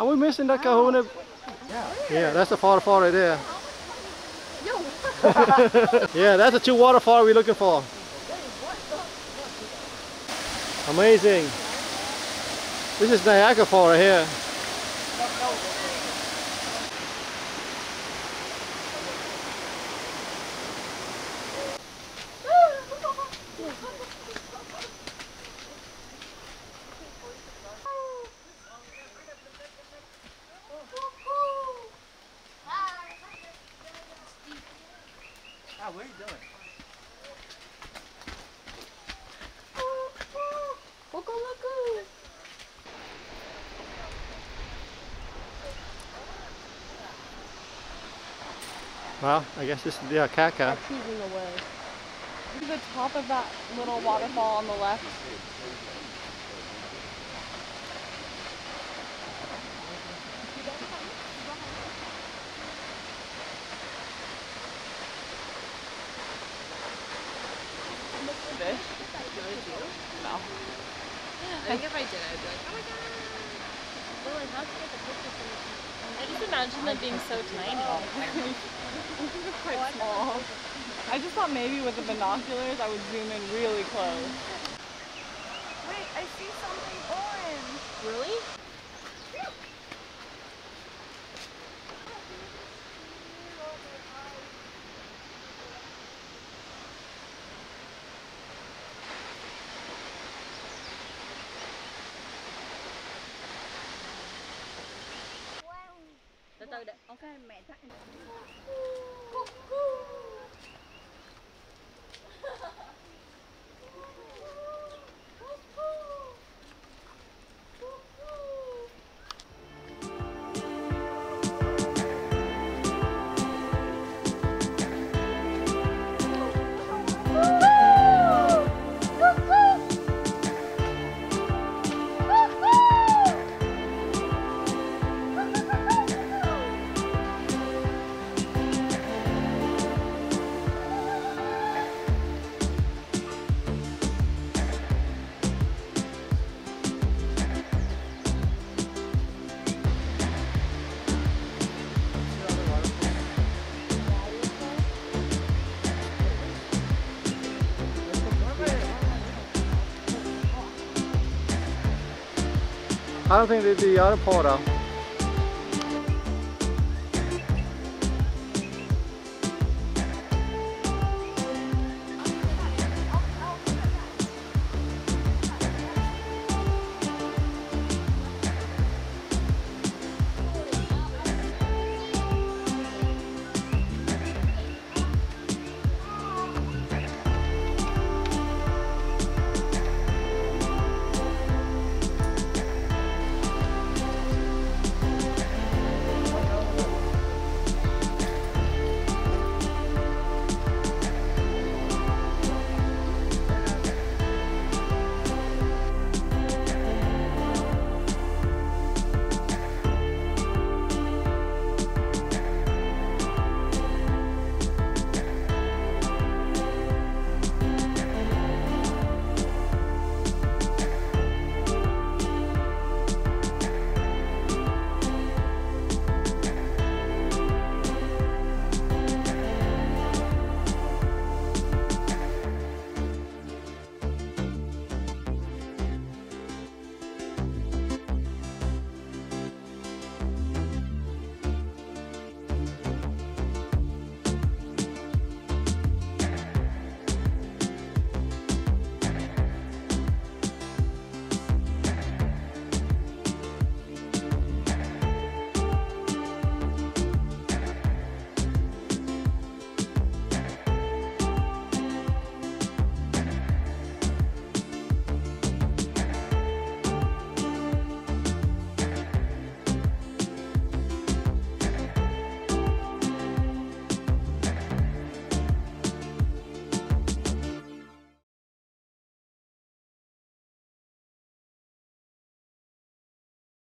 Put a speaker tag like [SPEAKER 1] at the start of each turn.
[SPEAKER 1] Are we missing that Kahuna? Yeah, that's the waterfall right there. Yeah, that's the two waterfall we're looking for. Amazing. This is Akaka Falls right here.
[SPEAKER 2] What are you doing?
[SPEAKER 1] Well, I guess this is the Akaka.
[SPEAKER 3] Choosing the way. To the top of that little waterfall on the left. Fish? No.
[SPEAKER 4] I think if I did, I'd be like, oh my god. Lily, how'd you get the picture from the... I just imagine them being so tiny.
[SPEAKER 3] This is quite small. I just thought maybe with the binoculars I would zoom in really close.
[SPEAKER 4] Wait, I see something orange. Really? Từ từ để, ok mẹ chắc.
[SPEAKER 1] I don't think they did the other part out.